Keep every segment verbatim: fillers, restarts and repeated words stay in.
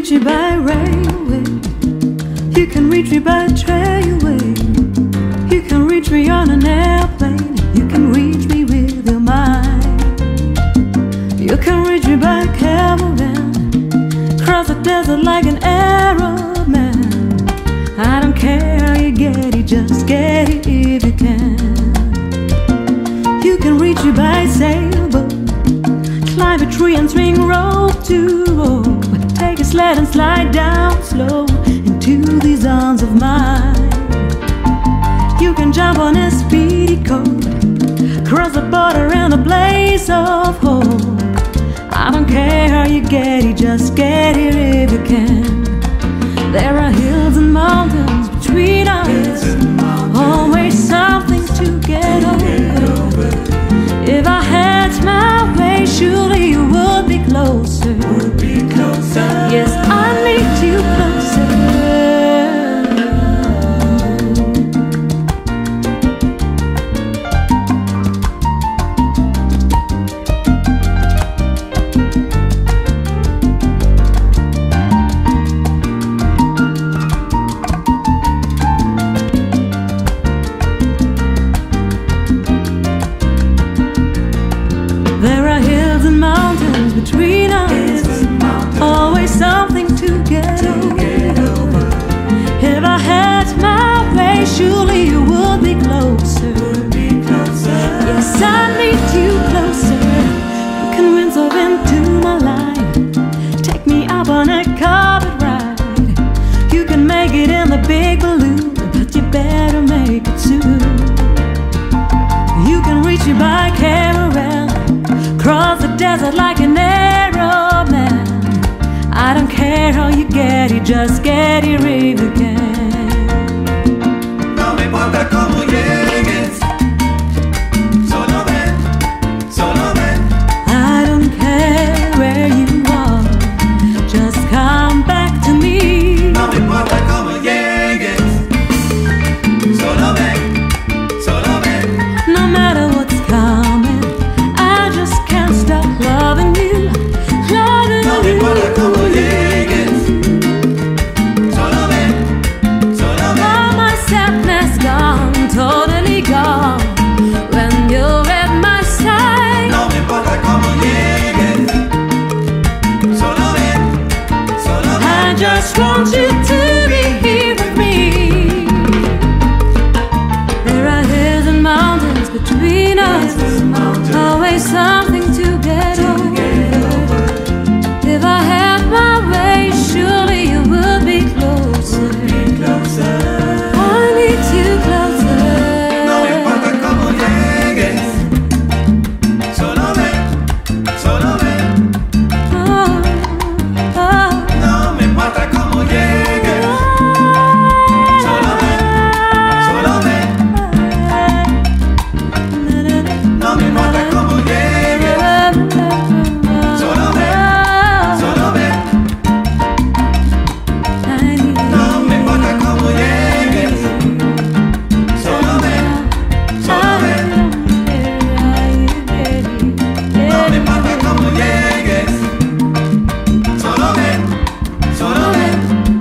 reach me by railway. You can reach me by trailway. You can reach me on an airplane. You can reach me with your mind. You can reach me by caravan, cross the desert like an Arab man. I don't care how you get it, just get it if you can. You can reach me by sailboat, climb a tree and swing rope to rope. Take a sled and slide down slow into these arms of mine. You can jump on a speedy coat, cross the border in a blaze of hope. I don't care how you get it, just get it if you can. There are hills and mountains between us, always something to get over. If I had my way, surely you would be closer. Yes, I need you closer. There are hills and mountains between us, always something to get over. If I had my way, surely you would be closer. Yes, I need you closer. You can windsurf into my life, take me up on a carpet ride. You can make it in the big balloon, but you better make it soon. You can reach me by caravan, cross the desert like an Arab man. I don't care how you get it, just get it if you can. No me importa cómo llegues, solo ven, solo ven. I don't care where you are, just come back to me. No me importa cómo llegues, solo ven, solo ven. No matter what's coming, I just can't stop loving you, loving No me you. importa cómo llegues, solo ven, solo ven. All my sadness gone, totally gone, when you're at my side. No me importa cómo llegues, solo ven, solo I ven. just want you to be here with me. There are hills and mountains between us, always something to get over. If I had my way, surely you would be closer. I need you closer. No me importa cómo llegues, solo ven, solo ven. Oh, oh. No me importa cómo llegues, solo ven, solo ven. No me importa cómo llegues, solo ven, solo ven. No me importa cómo llegues, solo ven, solo ven. No me importa cómo llegues, solo ven, solo ven.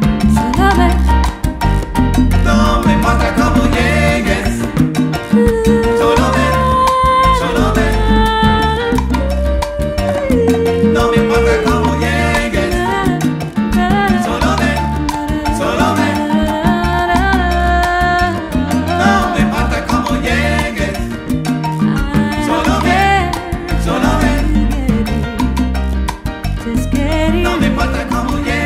No me importa cómo llegues, solo ven, solo ven. No me importa cómo llegues, solo ven, solo ven. No me importa cómo llegues, solo ven, solo ven. Just get it. No me importa cómo llegues.